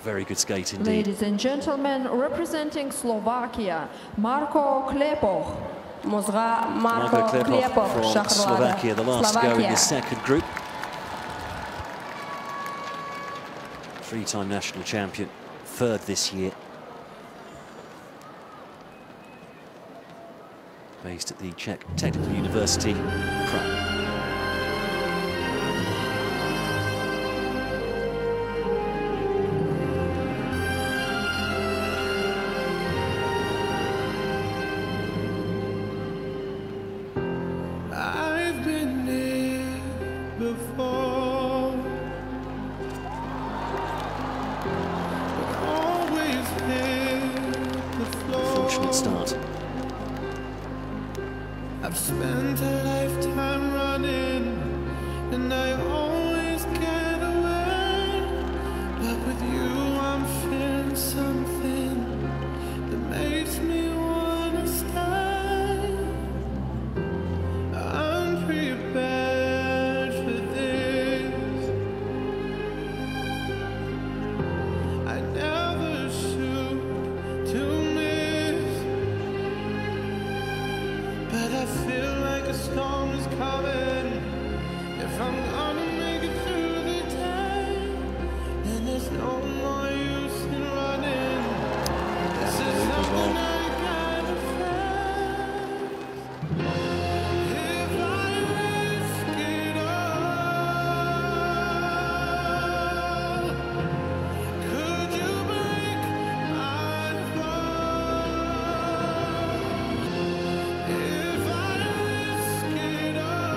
Very good skate indeed. Ladies and gentlemen, representing Slovakia, Marko Klepov. Marko Klepov from Slovakia, the last to go in the second group. Three-time national champion, third this year. Based at the Czech Technical University, Prague. I've been here before, but always hit the floor. Fortunate start. I've spent a lifetime running, and I always get away. But with you, I'm feeling something that makes me wanna stay. I'm prepared for this. I never shoot to miss, but I feel like a storm is coming. If I'm gonna make it through the day, then there's no more use in running. This is something I gotta face. If I risk it all, could you break my fall? If I risk it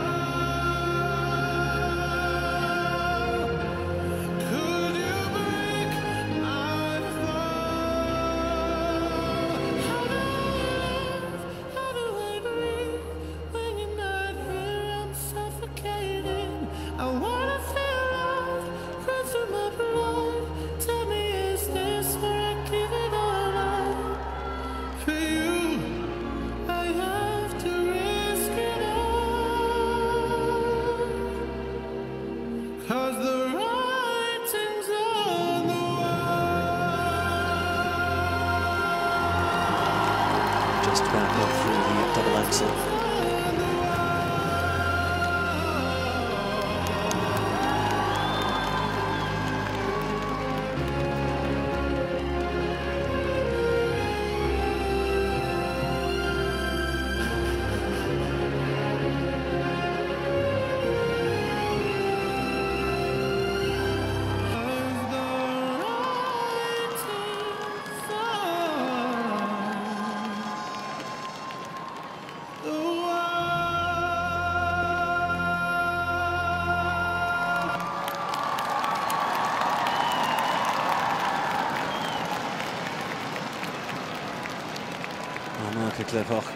all, could you break my fall? How do I breathe when you're not here? I'm suffocating. I wanna feel love run through my blood. Tell me, is this where I give it all up? For you, I have to risk it all. 'Cause the writing's on the wall. Just back up through the double axel. Marko Klepov.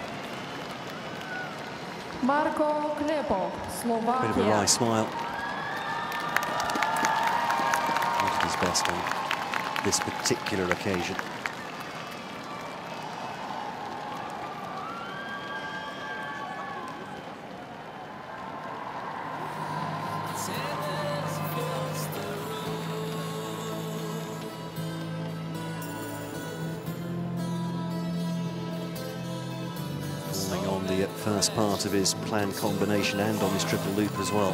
Marko Klepov, Bit of a Slovakia. wry smile. He did his best on this particular occasion. On the first part of his planned combination and on his triple loop as well.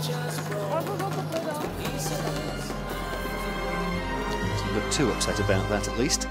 Doesn't look too upset about that, at least.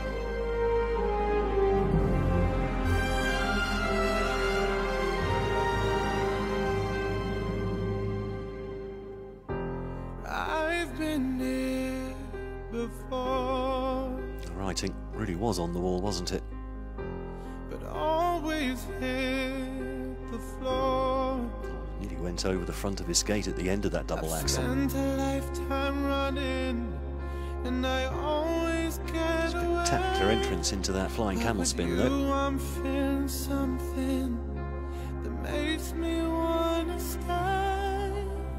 I've been here before, The writing really was on the wall, wasn't it? but always hit the floor. Nearly went over the front of his skate at the end of that double axel. Spent a lifetime running, and I always get away. Spectacular entrance into that flying camel spin, With though. you, I'm feeling something that makes me wanna stay.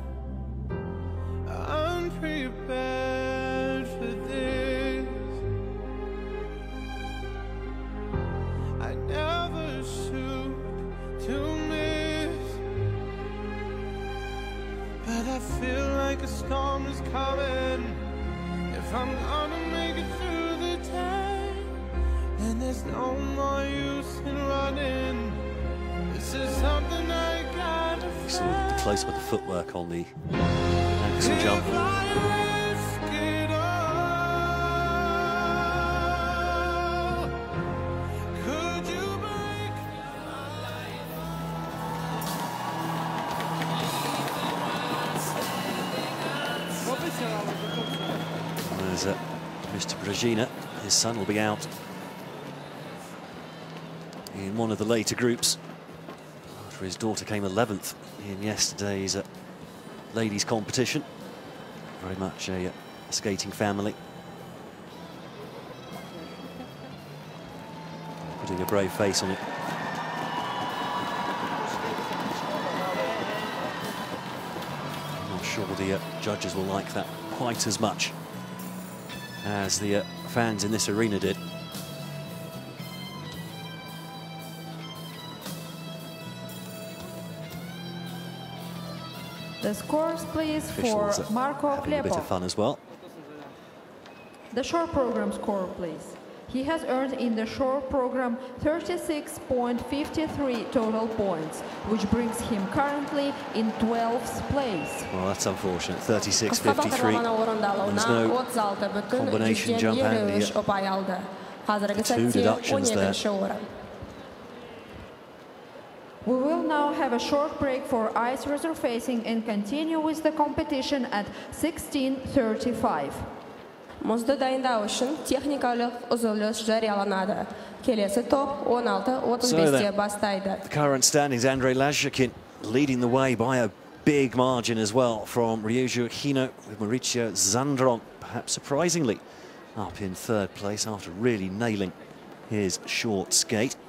I'm prepared for this. I never shoot to miss, but I feel like a storm is coming. If if I'm gonna make it through the day, and there's no more use in running. This is something I gotta You saw the close up of the footwork on the ankle jump. If I risk it all, could you break There's Mr. Brezina. His son will be out in one of the later groups after his daughter came 11th in yesterday's ladies competition. Very much a skating family. Putting a brave face on it. I'm not sure the judges will like that quite as much as the fans in this arena did. The scores, please, for Officials Marko having a bit of Klepov. fun as well. The short program score, please. He has earned in the short program 36.53 total points, which brings him currently in 12th place. Well, that's unfortunate. 36.53. Qisqa There's no combination jump and the two deductions there. We will now have a short break for ice resurfacing and continue with the competition at 16:35. Muzda dayandaq uchun texnikalik uzilish jariyonlanadi. Kelasi top 16:35 bastaydi. The current standings, Andrei Lazhakin leading the way by a big margin as well from Ryuji Hino, with Mauricio Zandron, perhaps surprisingly, up in third place after really nailing his short skate.